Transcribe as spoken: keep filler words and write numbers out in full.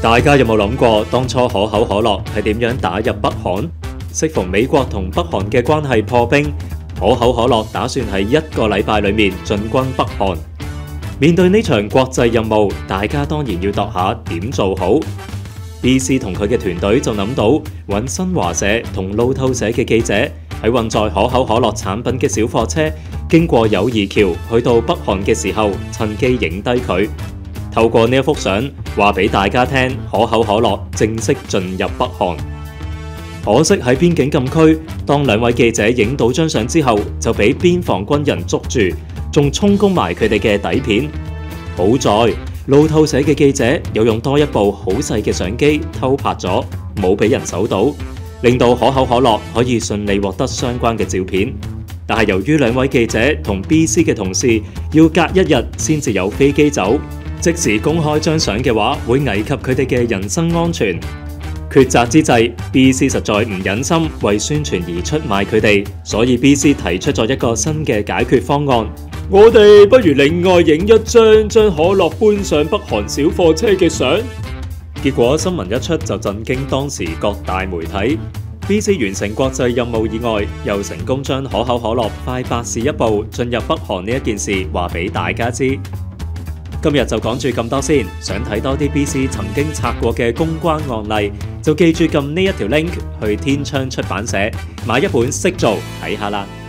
大家有冇諗過，當初可口可樂係點樣打入北韓？適逢美國同北韓嘅關係破冰，可口可樂打算喺一個禮拜裏面進軍北韓。面對呢場國際任務，大家當然要度下點做好。B C 同佢嘅團隊就諗到揾新華社同路透社嘅記者喺運載可口可樂產品嘅小貨車經過友誼橋去到北韓嘅時候，趁機影低佢。透過呢一幅相，話俾大家聽，可口可樂正式進入北韓。可惜喺邊境禁區，當兩位記者影到張相之後，就俾邊防軍人捉住，仲充公埋佢哋嘅底片。好在路透社嘅記者有用多一部好細嘅相機偷拍咗，冇俾人搜到，令到可口可樂可以順利獲得相關嘅照片。但係由於兩位記者同 B C 嘅同事要隔一日先至有飛機走，即時公開張相嘅話，會危及佢哋嘅人身安全。抉擇之際 ，B C 實在唔忍心為宣傳而出賣佢哋，所以 B C 提出咗一個新嘅解決方案。我哋不如另外影一張將可樂搬上北韓小貨車嘅相。結果新聞一出就震驚當時各大媒體。B C 完成國際任務以外，又成功將可口可樂快百事一步進入北韓呢一件事話俾大家知。今日就講住咁多先，想睇多啲 B C 曾經拆過嘅公關案例，就記住撳呢一條 link 去天窗出版社買一本識做睇下啦。